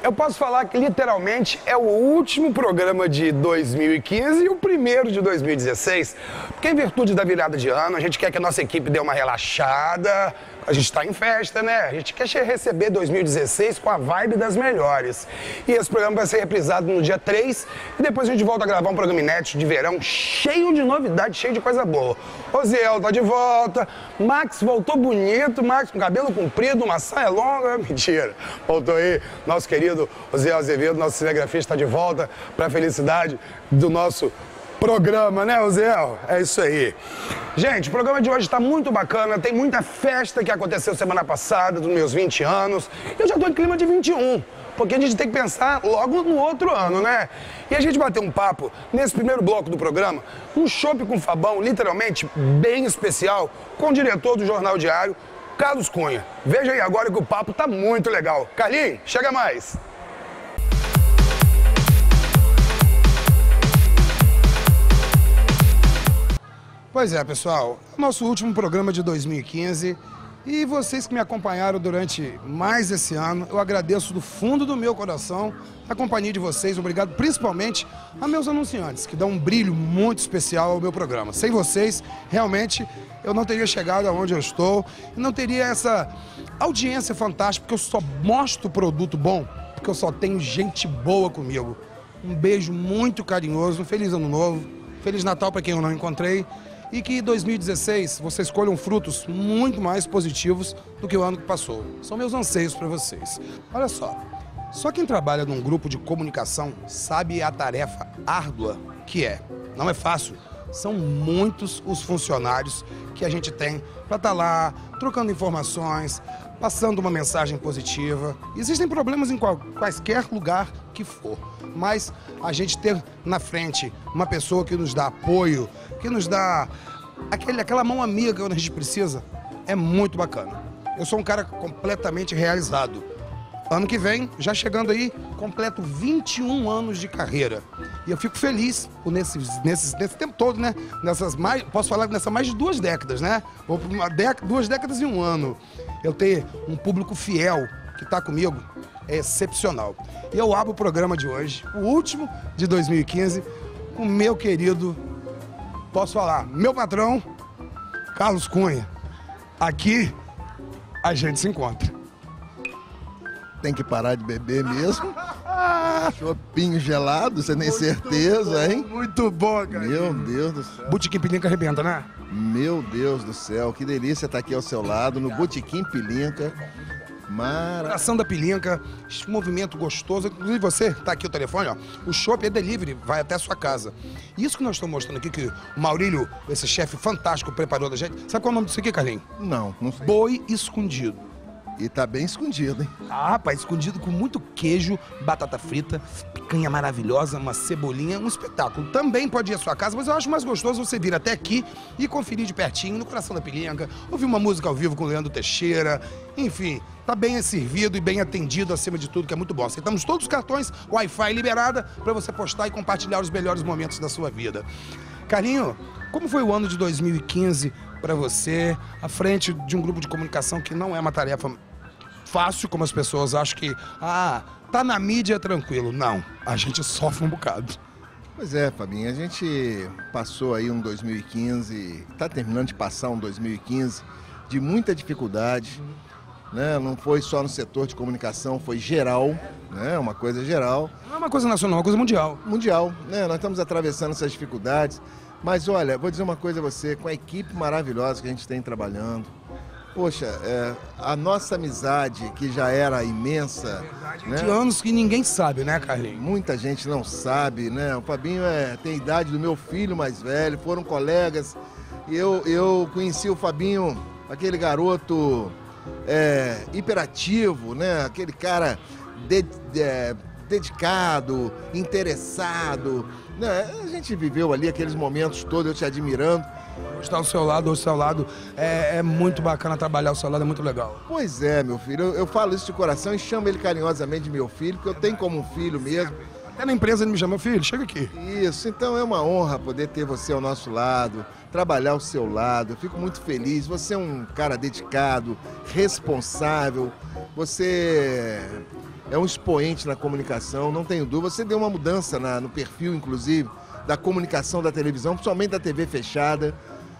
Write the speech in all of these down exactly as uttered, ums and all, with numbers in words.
Eu posso falar que literalmente é o último programa de dois mil e quinze e o primeiro de dois mil e dezesseis, porque em virtude da virada de ano, a gente quer que a nossa equipe dê uma relaxada, a gente está em festa, né? A gente quer receber dois mil e dezesseis com a vibe das melhores. E esse programa vai ser reprisado no dia três e depois a gente volta a gravar um programa inédito de verão cheio de novidade, cheio de coisa boa. Oziel tá de volta, Max voltou bonito, Max com cabelo comprido, uma saia longa, mentira. Voltou aí, nosso querido Oziel Azevedo, nosso cinegrafista, está de volta para a felicidade do nosso programa, né, Oziel? É isso aí. Gente, o programa de hoje está muito bacana, tem muita festa que aconteceu semana passada, dos meus vinte anos. Eu já estou em clima de vinte e um, porque a gente tem que pensar logo no outro ano, né? E a gente bateu um papo nesse primeiro bloco do programa, um chopp com Fabão, literalmente bem especial, com o diretor do Jornal Diário, Carlos Cunha. Veja aí agora que o papo tá muito legal. Carlinhos, chega mais! Pois é, pessoal, nosso último programa de dois mil e quinze e vocês que me acompanharam durante mais esse ano, eu agradeço do fundo do meu coração a companhia de vocês, obrigado principalmente a meus anunciantes, que dão um brilho muito especial ao meu programa. Sem vocês, realmente, eu não teria chegado aonde eu estou e não teria essa audiência fantástica, porque eu só mostro produto bom, porque eu só tenho gente boa comigo. Um beijo muito carinhoso, um feliz ano novo, feliz Natal para quem eu não encontrei. E que dois mil e dezesseis vocês colham frutos muito mais positivos do que o ano que passou. São meus anseios para vocês. Olha só, só quem trabalha num grupo de comunicação sabe a tarefa árdua que é. Não é fácil. São muitos os funcionários que a gente tem para estar lá, trocando informações, passando uma mensagem positiva. Existem problemas em qual, quaisquer lugar que for, mas a gente ter na frente uma pessoa que nos dá apoio, que nos dá aquele, aquela mão amiga que a gente precisa, é muito bacana. Eu sou um cara completamente realizado. Ano que vem, já chegando aí, completo vinte e um anos de carreira. E eu fico feliz por nesses, nesses, nesse tempo todo, né? Nessas mais, posso falar nessas mais de duas décadas, né? Ou uma década, duas décadas e um ano. Eu ter um público fiel que está comigo é excepcional. E eu abro o programa de hoje, o último de dois mil e quinze, com o meu querido, posso falar, meu patrão, Carlos Cunha. Aqui a gente se encontra. Tem que parar de beber mesmo. Chopinho gelado, você tem certeza, bom, hein? Muito bom, cara. Meu Deus do céu. Botequim Pilinca arrebenta, né? Meu Deus do céu, que delícia estar aqui ao seu lado, no Botequim Pilinca. Maravilha. Coração da Pilinca, esse movimento gostoso. Inclusive você, tá aqui o telefone, ó. O chopp é delivery, vai até a sua casa. Isso que nós estamos mostrando aqui, que o Maurílio, esse chefe fantástico, preparou da gente. Sabe qual é o nome disso aqui, Carlinhos? Não, não sei. Boi escondido. E tá bem escondido, hein? Ah, rapaz, escondido com muito queijo, batata frita, picanha maravilhosa, uma cebolinha, um espetáculo. Também pode ir à sua casa, mas eu acho mais gostoso você vir até aqui e conferir de pertinho, no coração da Pilinca, ouvir uma música ao vivo com o Leandro Teixeira, enfim, tá bem servido e bem atendido acima de tudo, que é muito bom. Aceitamos todos os cartões, Wi-Fi liberada, para você postar e compartilhar os melhores momentos da sua vida. Carlinho, como foi o ano de dois mil e quinze para você, à frente de um grupo de comunicação que não é uma tarefa fácil, como as pessoas acham que, ah, tá na mídia é tranquilo. Não, a gente sofre um bocado. Pois é, Fabinho, a gente passou aí um dois mil e quinze, tá terminando de passar um dois mil e quinze de muita dificuldade, né? Não foi só no setor de comunicação, foi geral, né? Uma coisa geral. Não é uma coisa nacional, é uma coisa mundial. Mundial, né? Nós estamos atravessando essas dificuldades, mas olha, vou dizer uma coisa a você, com a equipe maravilhosa que a gente tem trabalhando, poxa, é, a nossa amizade, que já era imensa, né? De anos que ninguém sabe, né, Carlinhos? Muita gente não sabe, né? O Fabinho é, tem a idade do meu filho mais velho, foram colegas. E eu, eu conheci o Fabinho, aquele garoto é, hiperativo, né? Aquele cara de, de, dedicado, interessado, né? A gente viveu ali aqueles momentos todos, eu te admirando. Hoje está ao seu lado, ao seu lado, é, é muito bacana trabalhar ao seu lado, é muito legal. Pois é, meu filho, eu, eu falo isso de coração e chamo ele carinhosamente de meu filho, porque eu tenho como um filho mesmo. Até na empresa ele me chama, filho, chega aqui. Isso, então é uma honra poder ter você ao nosso lado, trabalhar ao seu lado, eu fico muito feliz, você é um cara dedicado, responsável, você é um expoente na comunicação, não tenho dúvida. Você deu uma mudança na, no perfil, inclusive, da comunicação da televisão, principalmente da T V fechada.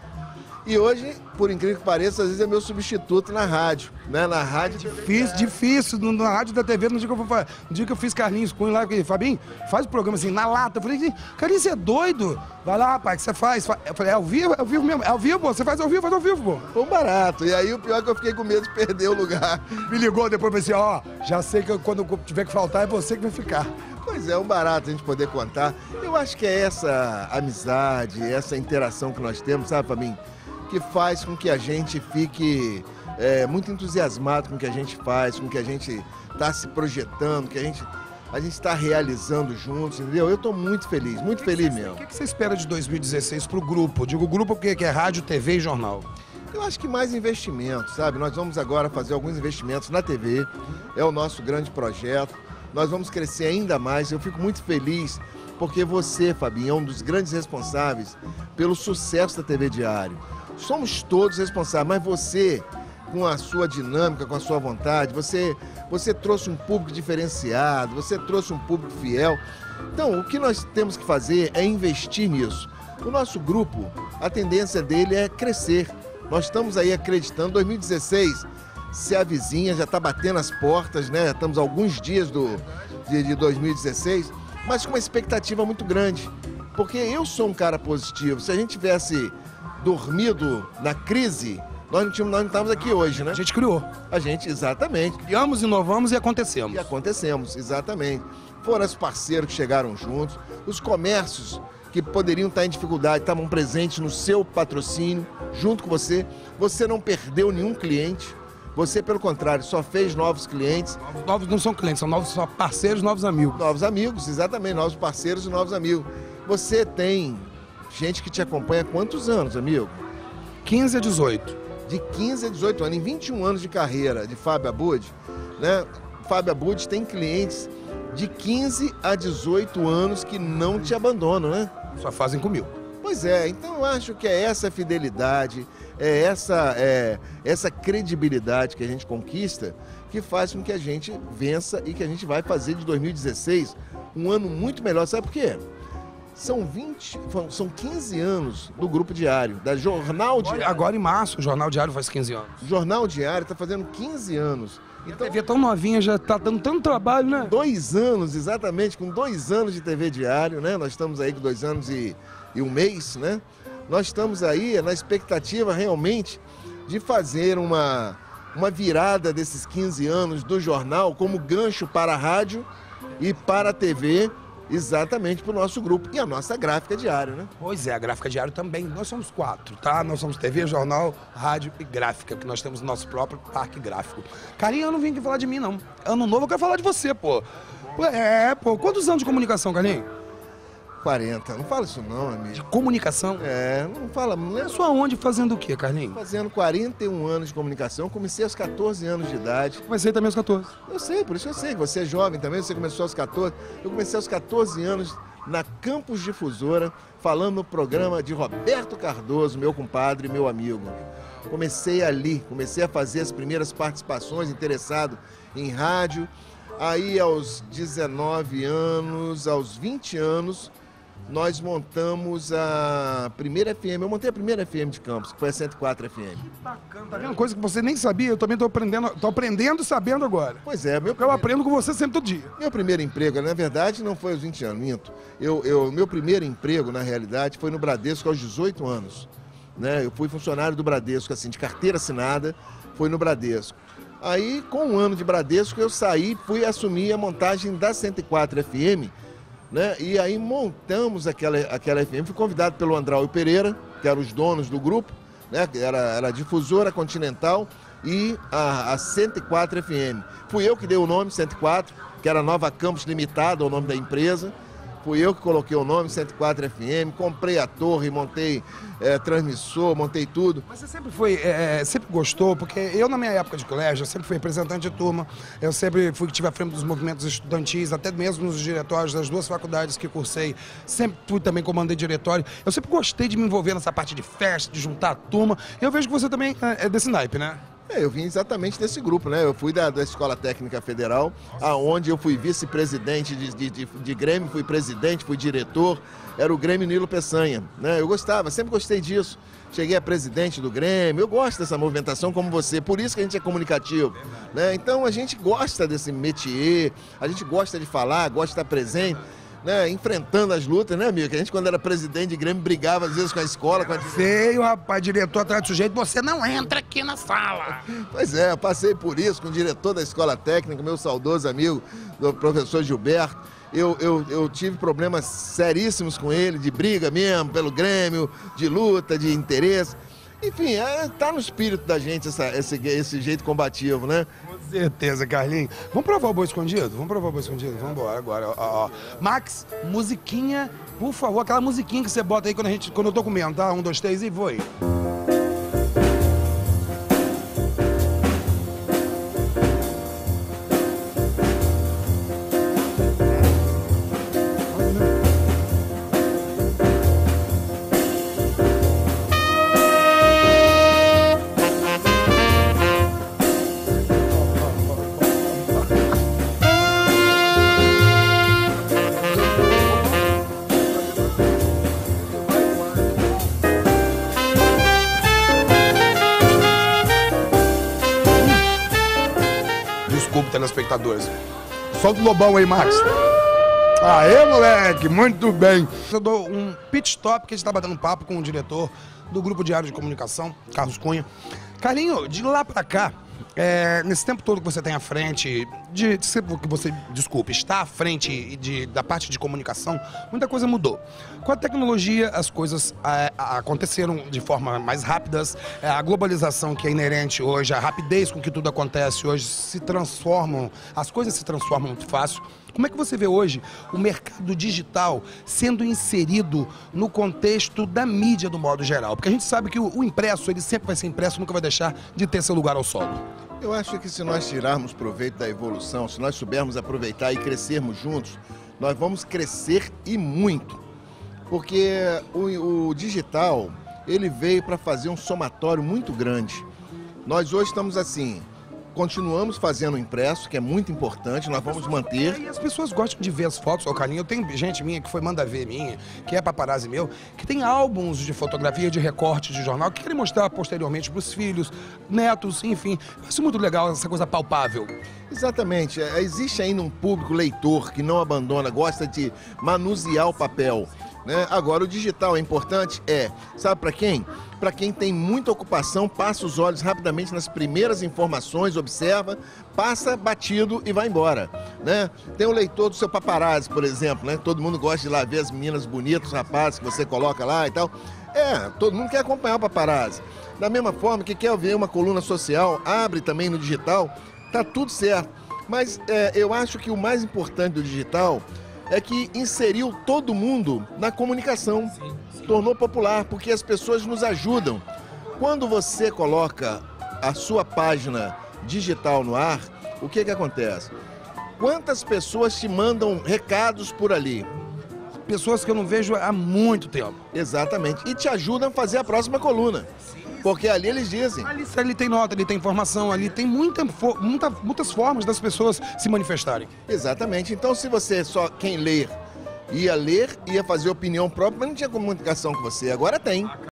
E hoje, por incrível que pareça, às vezes é meu substituto na rádio, né? Na rádio... Difícil, difícil, no- na rádio da T V, no dia que eu, vou fa- no dia que eu fiz Carlinhos Cunha lá, que Fabinho, faz o programa assim, na lata. Eu falei, Carlinhos, você é doido? Vai lá, rapaz, que você faz? Fa- Eu falei, é ao vivo? É ao vivo mesmo? É ao vivo, pô? Você faz ao vivo, faz ao vivo, pô. Foi um barato. E aí o pior é que eu fiquei com medo de perder o lugar. Me ligou depois e falei assim, ó, já sei que eu- quando eu tiver que faltar é você que vai ficar. Pois é, é um barato a gente poder contar. Eu acho que é essa amizade, essa interação que nós temos, sabe, Fabinho? Que faz com que a gente fique é, muito entusiasmado com o que a gente faz, com o que a gente está se projetando, que a gente a gente está realizando juntos, entendeu? Eu estou muito feliz, muito feliz O mesmo. que que você espera de dois mil e dezesseis pro grupo? Digo grupo porque que é rádio, T V e jornal. Eu acho que mais investimentos, sabe? Nós vamos agora fazer alguns investimentos na T V, é o nosso grande projeto. Nós vamos crescer ainda mais. Eu fico muito feliz porque você, Fabinho, é um dos grandes responsáveis pelo sucesso da T V Diário. Somos todos responsáveis, mas você, com a sua dinâmica, com a sua vontade, você, você trouxe um público diferenciado, você trouxe um público fiel. Então, o que nós temos que fazer é investir nisso. O nosso grupo, a tendência dele é crescer. Nós estamos aí acreditando, dois mil e dezesseis se avizinha, já está batendo as portas, né? Já estamos a alguns dias do, de, de dois mil e dezesseis, mas com uma expectativa muito grande. Porque eu sou um cara positivo. Se a gente tivesse dormido na crise, nós não, tínhamos, nós não estávamos aqui hoje, né? A gente criou. A gente, exatamente. Criamos, inovamos e acontecemos. E acontecemos, exatamente. Foram os parceiros que chegaram juntos, os comércios que poderiam estar em dificuldade, estavam presentes no seu patrocínio, junto com você. Você não perdeu nenhum cliente. Você, pelo contrário, só fez novos clientes. Novos, novos não são clientes, são novos são parceiros, novos amigos. Novos amigos, exatamente, novos parceiros e novos amigos. Você tem gente que te acompanha há quantos anos, amigo? quinze a dezoito. De quinze a dezoito anos, em vinte e um anos de carreira de Fábio Abud, né? Fábio Abud tem clientes de quinze a dezoito anos que não te abandonam, né? Só fazem comigo. Pois é, então eu acho que é essa fidelidade, é essa, é essa credibilidade que a gente conquista que faz com que a gente vença e que a gente vai fazer de dois mil e dezesseis um ano muito melhor. Sabe por quê? São vinte, são quinze anos do Grupo Diário, da Jornal Diário. Agora, agora em março, o Jornal Diário faz quinze anos. Jornal Diário está fazendo quinze anos. A Então, T V tão novinha, já tá dando tanto trabalho, né? dois anos, exatamente, com dois anos de T V Diário, né? Nós estamos aí com dois anos e, e um mês, né? Nós estamos aí na expectativa realmente de fazer uma, uma virada desses quinze anos do jornal como gancho para a rádio e para a T V, exatamente para o nosso grupo e a nossa gráfica diária, né? Pois é, a Gráfica Diário também. Nós somos quatro, tá? Nós somos T V, jornal, rádio e gráfica, que nós temos o nosso próprio parque gráfico. Carlinhos, eu não vim aqui falar de mim, não. Ano novo eu quero falar de você, pô. Pô, É, pô. Quantos anos de comunicação, Carlinhos? quarenta, não fala isso não, De amigo. comunicação? É, não fala, não é Começou aonde fazendo o quê, Carlinhos? fazendo quarenta e um anos de comunicação, comecei aos catorze anos de idade. Comecei também aos catorze. Eu sei, por isso eu sei que você é jovem também, você começou aos catorze. Eu comecei aos catorze anos na Campus Difusora, falando no programa de Roberto Cardoso, meu compadre e meu amigo. Comecei ali, comecei a fazer as primeiras participações, interessado em rádio. Aí aos dezenove anos, aos vinte anos, nós montamos a primeira F M. Eu montei a primeira F M de Campos, que foi a cento e quatro F M. Bacana, tá vendo? Coisa que você nem sabia, eu também tô aprendendo, tô aprendendo e sabendo agora. Pois é, meu Eu primeiro... aprendo com você sempre todo dia. Meu primeiro emprego, na verdade, não foi aos vinte anos, minto. Eu, eu, meu primeiro emprego, na realidade, foi no Bradesco aos dezoito anos. Né? Eu fui funcionário do Bradesco, assim, de carteira assinada, foi no Bradesco. Aí, com um ano de Bradesco, eu saí, fui assumir a montagem da cento e quatro F M, né? E aí montamos aquela, aquela F M. Fui convidado pelo Andrau Pereira, que eram os donos do grupo, né? Era, era a Difusora Continental e a, a cento e quatro F M. Fui eu que dei o nome cento e quatro, que era Nova Campos Limitada, o nome da empresa. Fui eu que coloquei o nome cento e quatro F M, comprei a torre, montei é, transmissor, montei tudo. Mas você sempre foi, é, sempre gostou, porque eu na minha época de colégio, eu sempre fui representante de turma, eu sempre fui que tive à frente dos movimentos estudantis, até mesmo nos diretórios das duas faculdades que cursei, sempre fui também comandei diretório, eu sempre gostei de me envolver nessa parte de festa, de juntar a turma, eu vejo que você também é, é desse naipe, né? É, eu vim exatamente desse grupo, né? Eu fui da, da Escola Técnica Federal, aonde eu fui vice-presidente de, de, de, de Grêmio, fui presidente, fui diretor, era o Grêmio Nilo Peçanha, né? Eu gostava, sempre gostei disso. Cheguei a presidente do Grêmio, eu gosto dessa movimentação como você, por isso que a gente é comunicativo, né? Então a gente gosta desse métier, a gente gosta de falar, gosta de estar presente, né, enfrentando as lutas, né, amigo? Que a gente, quando era presidente de Grêmio, brigava às vezes com a escola. Com a... Feio, rapaz, diretor atrás do sujeito, você não entra aqui na sala. Pois é, eu passei por isso com o diretor da Escola Técnica, meu saudoso amigo, do professor Gilberto. Eu, eu, eu tive problemas seríssimos com ele, de briga mesmo, pelo Grêmio, de luta, de interesse. Enfim, é, tá no espírito da gente essa, esse, esse jeito combativo, né? Com certeza, Carlinhos. Vamos provar o boi escondido? Vamos provar o boi escondido? Vamos embora agora. Ó, ó. Max, musiquinha, por favor, aquela musiquinha que você bota aí quando, a gente, quando eu tô comendo, tá? Um, dois, três e foi. Desculpe, telespectadores. Solta o lobão aí, Max. Aê, moleque, muito bem. Eu dou um pit stop, que a gente tá batendo um papo com o diretor do Grupo Diário de Comunicação, Carlos Cunha. Carlinho, de lá pra cá, é, nesse tempo todo que você tem à frente, de, de que você, desculpe, está à frente de, da parte de comunicação, muita coisa mudou. Com a tecnologia, as coisas é, aconteceram de forma mais rápidas, é, a globalização que é inerente hoje, a rapidez com que tudo acontece hoje, se transformam, as coisas se transformam muito fácil. Como é que você vê hoje o mercado digital sendo inserido no contexto da mídia do modo geral? Porque a gente sabe que o, o impresso, ele sempre vai ser impresso, nunca vai deixar de ter seu lugar ao solo. Eu acho que se nós tirarmos proveito da evolução, se nós soubermos aproveitar e crescermos juntos, nós vamos crescer e muito. Porque o, o digital, ele veio para fazer um somatório muito grande. Nós hoje estamos assim... Continuamos fazendo o impresso, que é muito importante, nós vamos manter. E as pessoas gostam de ver as fotos, ô Carlinhos. Eu tenho gente minha que foi manda ver minha, que é paparazzi meu, que tem álbuns de fotografia, de recorte de jornal, que querem mostrar posteriormente para os filhos, netos, enfim. Isso é muito legal, essa coisa palpável. Exatamente. Existe ainda um público leitor que não abandona, gosta de manusear o papel. Né? Agora, o digital é importante? É. Sabe para quem? Para quem tem muita ocupação, passa os olhos rapidamente nas primeiras informações, observa, passa batido e vai embora. Né? Tem o leitor do seu paparazzi, por exemplo, né? Todo mundo gosta de ir lá ver as meninas bonitas, os rapazes que você coloca lá e tal. É, todo mundo quer acompanhar o paparazzi. Da mesma forma que quer ver uma coluna social, abre também no digital, tá tudo certo. Mas é, eu acho que o mais importante do digital é que inseriu todo mundo na comunicação, sim, sim. Tornou popular, porque as pessoas nos ajudam. Quando você coloca a sua página digital no ar, o que que acontece? Quantas pessoas te mandam recados por ali? Pessoas que eu não vejo há muito tempo. Exatamente, e te ajudam a fazer a próxima coluna. Porque ali eles dizem. Ali, ali tem nota, ali tem informação, ali tem muita, muita, muitas formas das pessoas se manifestarem. Exatamente. Então, se você só quem ler ia ler, ia fazer opinião própria, mas não tinha comunicação com você. Agora tem.